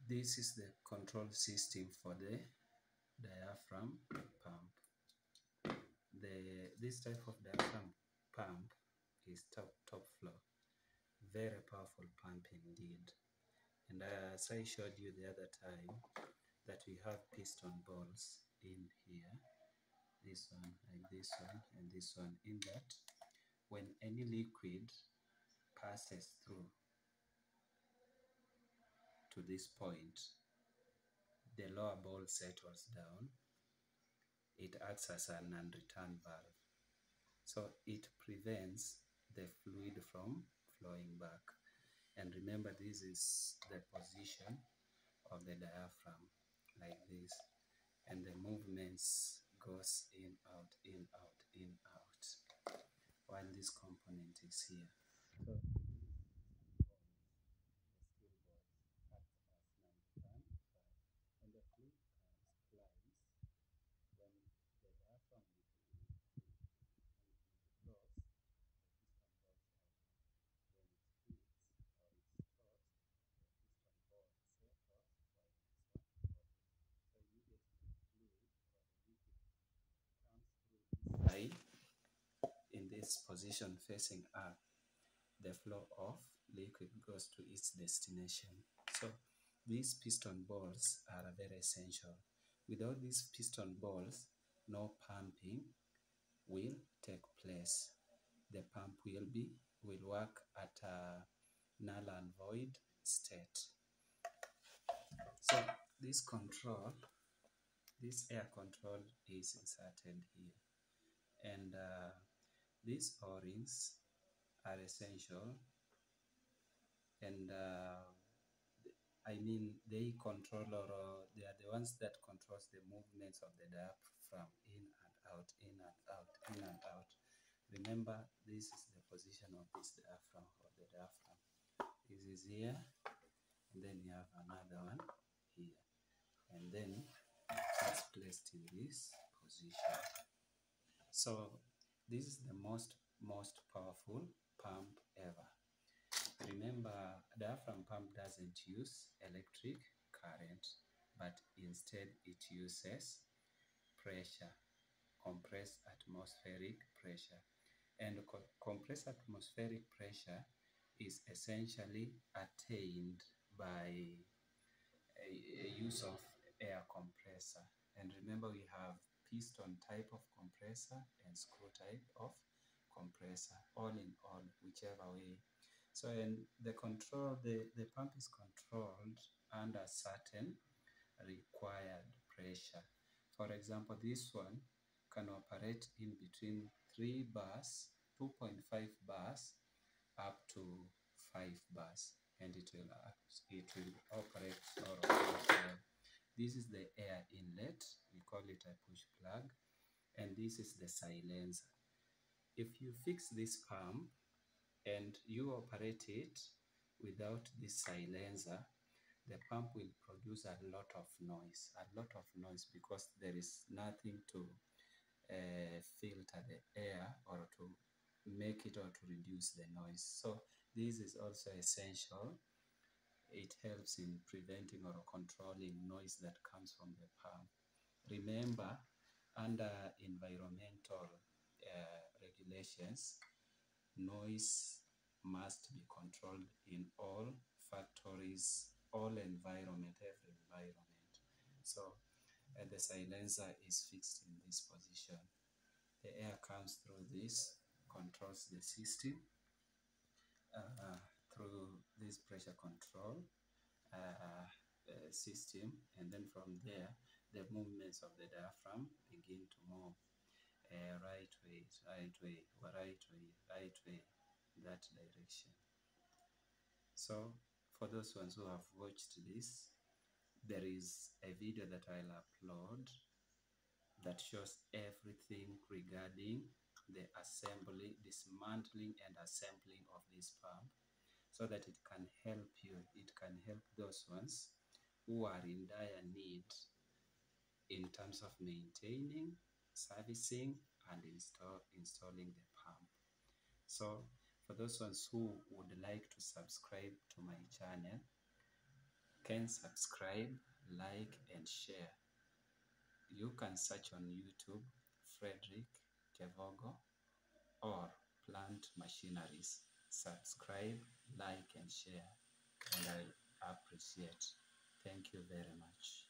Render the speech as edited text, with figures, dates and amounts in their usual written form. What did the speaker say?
This is the control system for the diaphragm pump. This type of diaphragm pump is top floor. Very powerful pump indeed. And as I showed you the other time, that we have piston balls in here, this one, like this one, and this one, in that when any liquid passes through to this point, the lower ball settles down. It acts as an unreturn valve. So it prevents the fluid from flowing back. And remember, this is the position of the diaphragm, like this. And the movements goes in, out, in, out, in, out, while this component is here. So when the fluid flies, when the diaphragm in this position facing up, the flow of liquid goes to its destination. So these piston balls are very essential. Without these piston balls, no pumping will take place. The pump will work at a null and void state. So this air control is inserted here, and these O-rings are essential, and I mean they control, or they are the ones that controls the movements of the diaphragm in and out, in and out, in and out. Remember, this is the position of this diaphragm, or the diaphragm. This is here, and then you have another one here, and then it's placed in this position. So this is the most powerful pump ever. Remember, diaphragm pump doesn't use electric current, but instead it uses pressure, compressed atmospheric pressure. And compressed atmospheric pressure is essentially attained by a use of air compressor. And remember, we have piston type of compressor and screw type of compressor, all in all, whichever way. So in the pump is controlled under certain required pressure. For example, this one can operate in between 3 bars, 2.5 bars, up to 5 bars, and it will operate or operate. This is the air inlet, we call it a push plug, and this is the silencer. If you fix this pump and you operate it without this silencer, the pump will produce a lot of noise, because there is nothing to filter the air or to make it or to reduce the noise. So this is also essential. It helps in preventing or controlling noise that comes from the pump. Remember, under environmental regulations, noise must be controlled in all factories, all environment, every environment. So the silencer is fixed in this position. The air comes through this, controls the system through this pressure control system, and then from there the movements of the diaphragm begin to move right way, that direction. So for those ones who have watched this, there is a video that I'll upload that shows everything regarding the assembly, dismantling and assembling of this pump, so that it can help you, it can help those ones who are in dire need in terms of maintaining, servicing, and installing the pump. So for those ones who would like to subscribe to my channel, can subscribe, like, and share. You can search on YouTube Frederick Kevogo or Plant Machineries. Subscribe, like, and share, and I appreciate. Thank you very much.